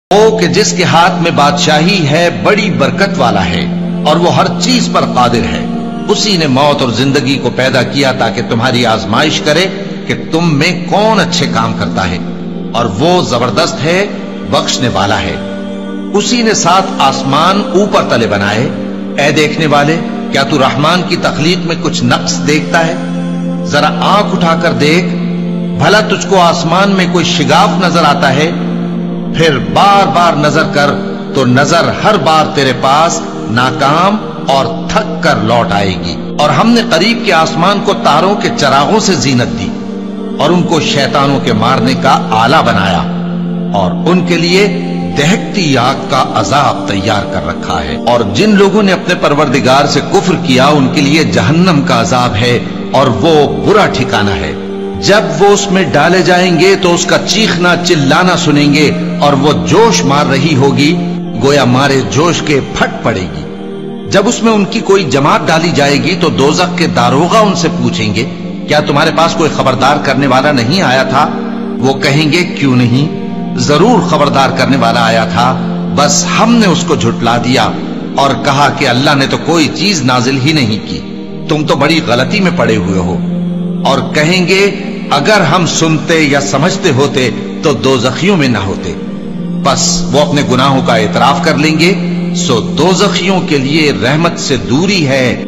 وہ کہ جس کے ہاتھ میں بادشاہی ہے بڑی برکت والا ہے اور وہ ہر چیز پر قادر ہے. اسی نے موت اور زندگی کو پیدا کیا تاکہ تمہاری آزمائش کرے کہ تم میں کون اچھے کام کرتا ہے، اور وہ زبردست ہے، بخشنے والا ہے. اسی نے 7 آسمان اوپر تلے بنائے. اے دیکھنے والے، کیا تو رحمان کی تخلیق میں کچھ نقص دیکھتا ہے؟ ذرا آنکھ اٹھا کر دیکھ، بھلا تجھ کو آسمان میں کوئی شگاف نظر آتا ہے؟ پھر بار بار نظر کر تو نظر ہر بار تیرے پاس ناکام اور تھک کر لوٹ آئے گی. اور ہم نے قریب کے آسمان کو تاروں کے چراغوں سے زینت دی اور ان کو شیطانوں کے مارنے کا آلہ بنایا، اور ان کے لیے دہکتی آگ کا عذاب تیار کر رکھا ہے. اور جن لوگوں نے اپنے پروردگار سے کفر کیا ان کے لیے جہنم کا عذاب ہے اور وہ برا ٹھکانہ ہے. جب وہ اس میں ڈالے جائیں گے تو اس کا چیخنا چلانا سنیں گے، اور وہ جوش مار رہی ہوگی گویا مارے جوش کے پھٹ پڑے گی. جب اس میں ان کی کوئی جماعت ڈالی جائے گی تو دوزخ کے داروغہ ان سے پوچھیں گے، کیا تمہارے پاس کوئی خبردار کرنے والا نہیں آیا تھا؟ وہ کہیں گے، کیوں نہیں، ضرور خبردار کرنے والا آیا تھا، بس ہم نے اس کو جھٹلا دیا اور کہا کہ اللہ نے تو کوئی چیز نازل ہی نہیں کی، تم تو بڑی غلطی میں پڑے ہوئے ہو. اور کہیں گے، اگر ہم سنتے یا سمجھتے ہوتے تو دوزخیوں میں نہ ہوتے. بس وہ اپنے گناہوں کا اعتراف کر لیں گے، سو دوزخیوں کے لیے رحمت سے دوری ہے